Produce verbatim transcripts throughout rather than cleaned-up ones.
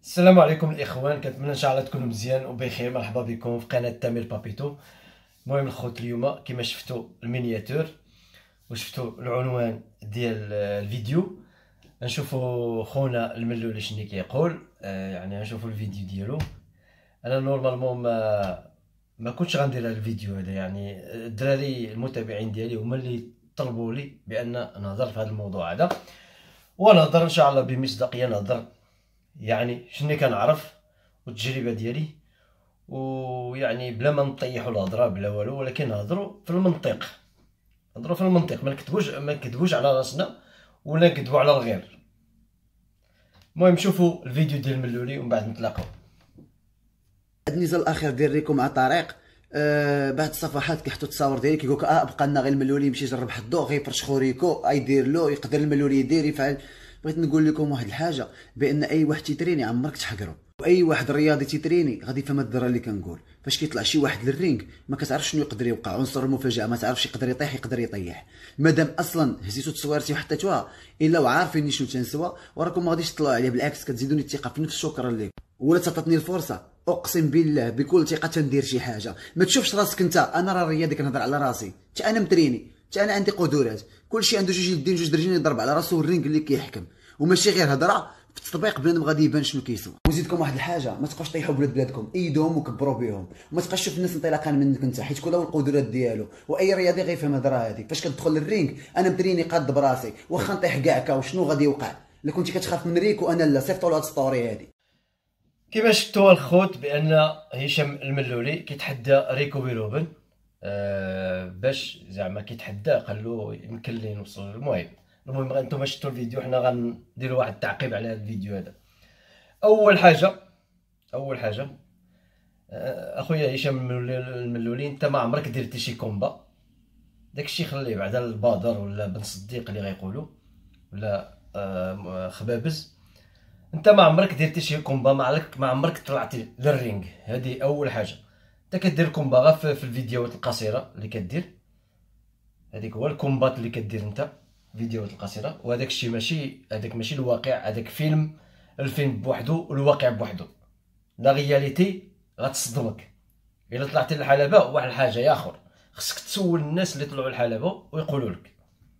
السلام عليكم الاخوان، كنتمنى ان شاء الله تكونوا مزيان وبخير. مرحبا بكم في قناه تامر بابيتو. المهم الخوت، اليوم كما شفتوا المينياتور وشفتوا العنوان ديال الفيديو، نشوفوا خونا الملولي شنو كيقول. آه يعني نشوفوا الفيديو ديالو. انا نورمالمون ما ما كنتش غندير هذا الفيديو هذا، يعني الدراري المتابعين ديالي هما اللي طلبوا لي بان نهضر في هذا الموضوع هذا، ونهضر ان شاء الله بمصداقيه، نهضر يعني شنو كنعرف والتجربه ديالي، ويعني بلا ما نطيحوا الهضره بلا والو، ولكن نهضروا في المنطق، نهضروا في المنطق، ما نكذبوش ما نكذبوش على راسنا ولا نكذبوا على الغير. المهم شوفوا الفيديو ديال الملولي ومن بعد نتلاقاو. النزال الاخير ديال ريكو مع طارق، آه بعد الصفحات كيحطوا التصاور ديالي كيقولك اه بقى لنا غير الملولي يمشي يجرب حظو، غيفرشخو ريكو يدير له، يقدر الملولي يدير يفعل. بغيت نقول لكم واحد الحاجه، بان اي واحد تيتريني عمرك تحقرو، واي واحد رياضي تيتريني غادي يفهم الدرا اللي كنقول. فاش كيطلع شي واحد للرينغ ما كتعرفش شنو يقدر يوقع، عنصر المفاجاه، ما تعرفش يقدر يطيح يقدر يطيح. مادام اصلا هزيتو تصويرتي وحطيتوها الا وعارفين شنو تنسوا، وراكم ما غاديش تطلعوا عليه، بالعكس كتزيدوني الثقه في نفس. شكرا لكم. ولا تعطاتني الفرصه، اقسم بالله بكل ثقه تندير شي حاجه. ما تشوفش راسك انت، انا راه رياضي كنهضر على راسي، حتى انا متريني، حتى انا عندي قدرات، كلشي عنده جوج يدين جوج درجين يضرب على راسو، الرينغ اللي كيحكم، وماشي غير هضره. في التطبيق بنادم غادي يبان شنو كيسوى. ونزيدكم واحد الحاجه، ما تبقاوش طيحوا بولاد بلادكم، ايدوهم وكبروا بهم، وما تبقاش تشوف الناس انطلاقا منك انت، حيت كل هو القدرات ديالو، واي رياضي غيفهم الهضره هذه. فاش كتدخل للرينغ انا متريني قاد براسي، واخا نطيح كاع كا وشنو غادي يوقع. الا كنتي كتخاف من ريكو انا لا، صيفطوا له هاد ستوري هذه. كما شفتوا الخوت بان هشام الملولي كيتحدى ريكو بيروبن، آه باش زعما كيتحدى، قال له يمكن لي نوصل. المهم المهم انتم شفتوا الفيديو، حنا غنديروا واحد التعقيب على هذا الفيديو هذا. اول حاجه اول حاجه آه اخويا هشام الملولي، انت ما عمرك درتي شي كومبا، داكشي خليه بعدا البادر ولا بن صديق اللي غيقولوا، ولا آه خبابز. انت ما عمرك درتي شي كومبا، ما عمرك ما عمرك طلعتي للرينغ. هذه اول حاجه. انت كدير كومبا غير في, في الفيديوهات القصيره اللي كدير، هذيك هو الكومبات اللي كدير انت، فيديوهات القصيره، وهذاك الشيء ماشي هذاك ماشي الواقع. هذاك فيلم، الفيلم بوحدو والواقع بوحدو. لا رياليتي غتصدمك. الا طلعتي للحلبه واحد الحاجه يا اخر، خصك تسول الناس اللي طلعوا للحلبه ويقولوا لك،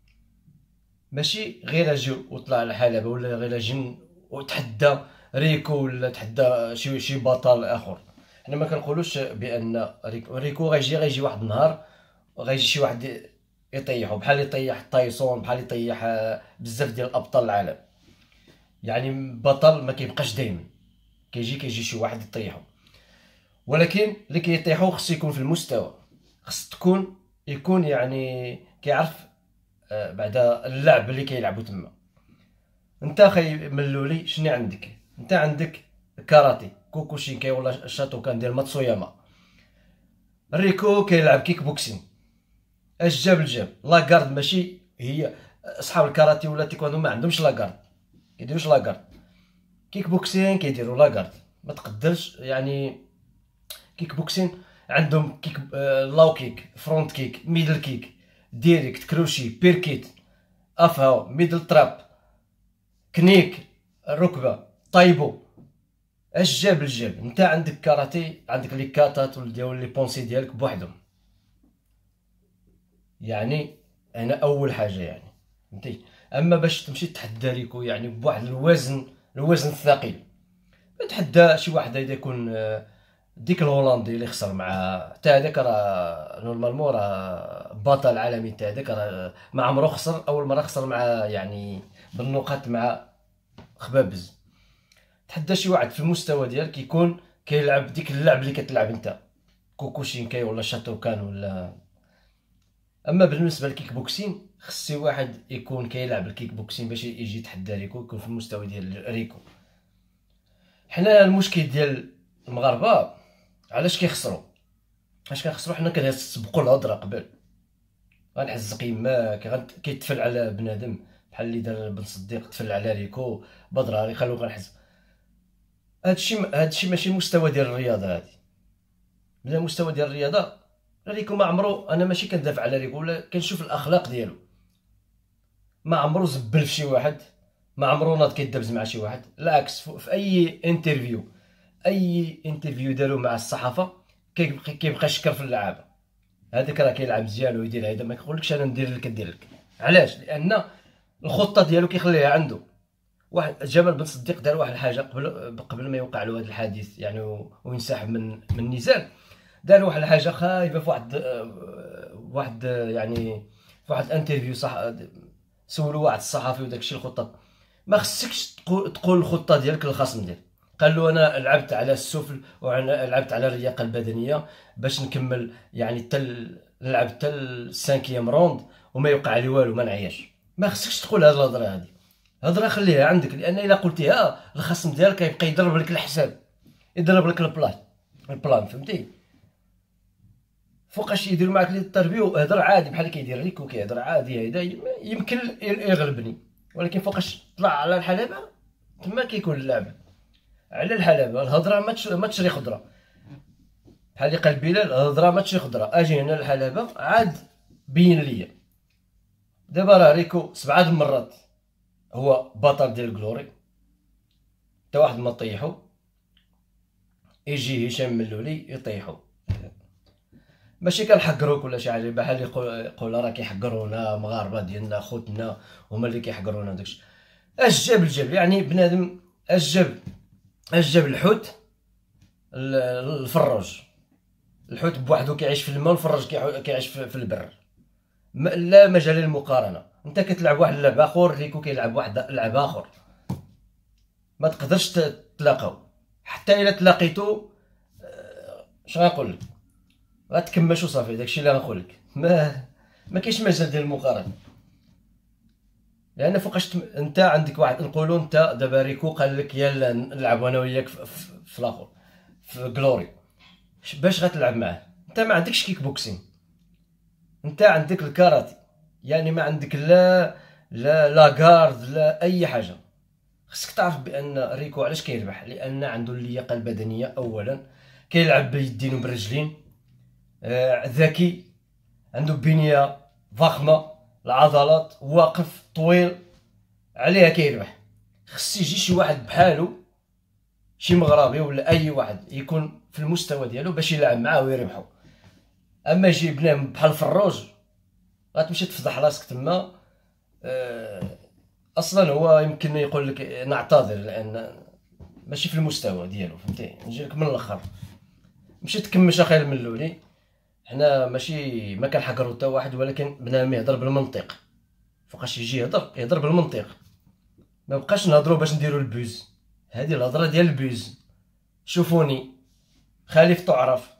ماشي غير اجي وطلع للحلبه ولا غير اجي وتحدى ريكو ولا تحدى شي شي بطل اخر. حنا ما كنقولوش بان ريكو, ريكو غيجي غيجي واحد النهار غيجي شي واحد يطيحو، بحال يطيح تايسون، بحال يطيح بزاف ديال ابطال العالم. يعني بطل ما كيبقاش دائما، كيجي كيجي شي واحد يطيحو، ولكن اللي كيطيحو خصو يكون في المستوى، خص تكون يكون يعني كيعرف آه بعدا اللعب اللي كيلعبو تما. انت اخي ملولي شنو عندك؟ انت عندك كاراتي، كوكوشينكاي ولا الشاتوكان ديال ماتسوياما. ريكو كيلعب كيك بوكسين، اش جاب الجاب لاكارد. ماشي هي اصحاب الكاراتي ولا تيكواندو ما عندهمش لاكارد، كيديروش لاكارد. كيك بوكسين كيديروا لاكارد. ما تقدرش يعني كيك بوكسين عندهم كيك آه لاو كيك، فرونت كيك، ميدل كيك، ديريكت، كروشي، بيركيت، افهاو، ميدل تراب، كنيك، الركبه، طايبو. اش جاب الجاب؟ انت عندك كاراتي، عندك لي كاتات ديال لي بونسي ديالك بوحدهم. يعني انا اول حاجه يعني فهمتي. اما باش تمشي تحدى ريكو يعني بواحد الوزن، الوزن الثقيل، تحدى شي واحد هيدا يكون ديك الهولندي اللي خسر مع حتى هذاك، راه نورمالمون راه بطل عالمي، حتى هذاك راه ما عمرو خسر، اول مره خسر مع يعني بالنقاط مع خبابز. تحدى شي واحد في المستوى ديالك يكون كيلعب ديك اللعب اللي كتلعب انت، كوكوشينكاي ولا شاتوكان ولا. اما بالنسبه للكيك بوكسين خص شي واحد يكون كيلعب الكيك بوكسين باش يجي يتحدى ريكو، يكون في المستوى ديال ريكو. حنا المشكل ديال المغاربه علاش كيخسروا، علاش كنخسروا؟ حنا كنسبقوا الهضره قبل، غنحزق يماك، كيتفل على بنادم بحال اللي دار بن صديق، تفل على ريكو بدراري، خلوه غنحزق. هادشي هادشي ماشي مستوى ديال الرياضه. هادي بلا مستوى ديال الرياضه. ريكو ما عمرو، انا ماشي كندافع على ريكو، ولا كنشوف الاخلاق ديالو، ما عمرو زبل في شي واحد، ما عمرو ناض كيدبز مع شي واحد، بالعكس في اي انترفيو اي انترفيو دارو مع الصحافه كيبقى كيبقى يشكر في اللعابه. هذاك راه كيلعب مزيان ويدير هذا، ما كيقولكش انا ندير لك ندير لك. علاش؟ لان الخطه ديالو كيخليها عنده. واحد جمال بن صديق دار واحد الحاجه قبل قبل ما يوقع له هذا الحادث يعني وينسحب من من النزال. دار واحد الحاجه خايبه في واحد واحد يعني في واحد انترفيو صح، سولوا واحد الصحفي وداكشي الخطه. ما خصكش تقول الخطه ديالك للخصم ديالك. قال له انا لعبت على السفل ولعبت على اللياقه البدنيه باش نكمل يعني تل نلعب حتى السانكيام روند وما يوقع لي والو ما نعياش. ما خصكش تقول هاد الهضره هادي، هضره خليها عندك، لان الا قلتيها الخصم ديالك يبقى يضرب لك الحساب، يضرب لك البلان البلان فهمتي. فوقاش يديروا معاك الانترفيو هضر عادي بحال كيدير ريكو كيهضر عادي، هذا يمكن يغلبني، ولكن فوقاش طلع على الحلبه تما كيكون اللعب على الحلبه. الهضره ما ما تشري خضره، بحال اللي قال بلال الهضره ما تشري خضره. اجي هنا الحلبه عاد بين ليا. دابا راه ريكو سبعه د المرات هو بطل ديال جلوري، حتى واحد ما طيحو. يجي هشام ملولي يطيحو، ماشي كنحقروك ولا شي حاجه بحال يقول راه كيحقرونا مغاربه ديالنا خوتنا هما اللي كيحقرونا داكشي. اش جاب الجبل يعني بنادم، اش جاب اش جاب الحوت الفروج. الحوت بوحدو كيعيش في الماء والفروج كيعيش في البر، لا مجال للمقارنه. انت كتلعب واحد اللعب اخر، ريكو كيلعب واحد اللعب اخر، ما تقدرش تلاقاو. حتى الا تلاقيتو اش غنقول لك، غتكمش وصافي. داكشي اللي غنقول لك، ما ما كاينش مجال ديال المقارنه. لان فوقاش تم... انت عندك واحد نقولوا انت دابا ريكو قال لك يلا نلعب انا وياك في, في, في الاخر في جلوري، باش غتلعب معاه؟ انت ما عندكش كيك بوكسين، انت عندك الكاراتي، يعني ما عندك لا لا لا غارد لا اي حاجه. خصك تعرف بان ريكو علاش كيربح، لان عنده اللياقه البدنيه اولا، كيلعب باليدين وبالرجلين، آه ذكي، عنده بنيه ضخمه، العضلات، واقف طويل، عليها كيربح. خص يجي شي واحد بحالو، شي مغربي ولا اي واحد يكون في المستوى ديالو باش يلعب معاه ويربحو. اما يجي بنادم بحال فروج غتمشي تفضح راسك تما. أه اصلا هو يمكن يقول لك نعتذر لان ماشي في المستوى ديالو فهمتي. نجي لك من الاخر، مشي تكمش اخي الملولي. حنا ماشي ما كنحقروا حتى واحد، ولكن بنادم يهضر بالمنطق. فوقاش يجي يهضر يهضر بالمنطق، ما بقاش نهضروا باش نديروا البوز. هذه الهضره ديال البوز. شوفوني خليف تعرف،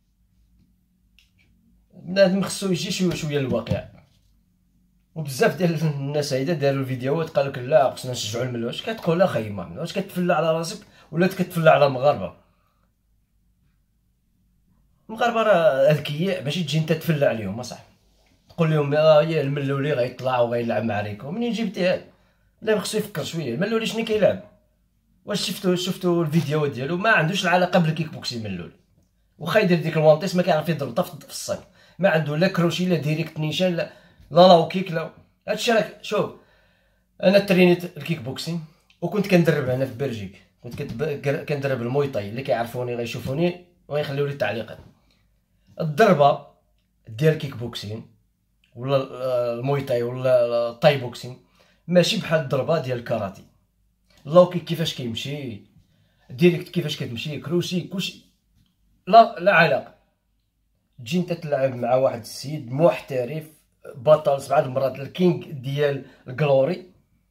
بنادم خصو يجي شويه شويه للواقع. وبزاف ديال الناس هيدا داروا الفيديوهات قالوا لك لا خصنا نشجعوا الملول. واش كتقول اخاي ما واش كتفلى على راسك ولا كتفلى على المغاربه؟ المغاربه راه اذكياء، ماشي تجي انت تفلى عليهم اصاحبي تقول لهم اه يا الملولي غيطلع وغيلعب مع ريكو. منين جبتي هاد؟ لا خصو يفكر شويه. الملولي شنو كيلعب؟ واش شفتو شفتو الفيديوهات ديالو؟ ما عندوش العلاقه بالكيك بوكسين الملولي. واخا يدير ديك الوانتيس ما كيعرف يضرب حتى في الصاك، ما عنده لا كروشي لا ديريكت نيشان لا لا لا كيك لا هادشي. راك شوف انا ترينيت الكيك بوكسين وكنت كندرب هنا في بلجيك، كنت كندرب المويطاي. اللي كيعرفوني غيشوفوني ويخليو لي التعليقات. الضربه ديال الكيك بوكسين ولا المويطاي ولا الطاي بوكسين ماشي بحال الضربه ديال الكاراتي. لو كيك كيفاش كيمشي، ديريكت كيفاش كتمشي، كروشي كلشي لا لا علاقه. تجي انت تلعب مع واحد السيد محترف بطل سبعه المرات الكينغ ديال الجلوري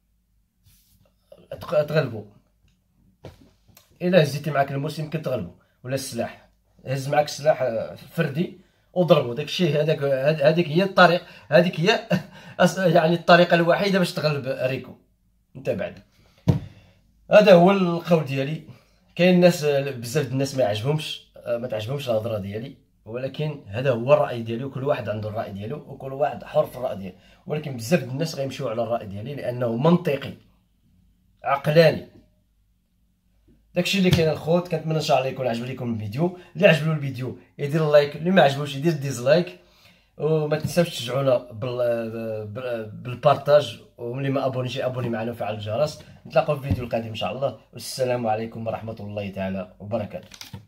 تغلبو. الا هزيتي معاك الموسم يمكن تغلبو، ولا السلاح هز معاك السلاح فردي وضربو. داكشي هذاك هذيك هي الطريق، هذيك هي يعني الطريقه الوحيده باش تغلب ريكو. انت بعد هذا هو القول ديالي. كاين ناس بزاف الناس ما يعجبهمش ما تعجبهمش الهضره ديالي، ولكن هذا هو الراي ديالي وكل واحد عنده الراي ديالو وكل واحد حر في الراي ديالو. ولكن بزاف الناس غيمشيو على الراي ديالي لانه منطقي عقلاني. داكشي اللي كاين الخوت. كنتمنى ان شاء الله يكون عجب لكم الفيديو. اللي عجبو الفيديو يدير لايك، اللي ما عجبوش يدير ديزلايك. وما تنساوش تشجعونا بال... بال... بالبارطاج، وملي ما ابونيش ابوني معنا وفعل الجرس. نتلاقاو في الفيديو القادم ان شاء الله، والسلام عليكم ورحمه الله تعالى وبركاته.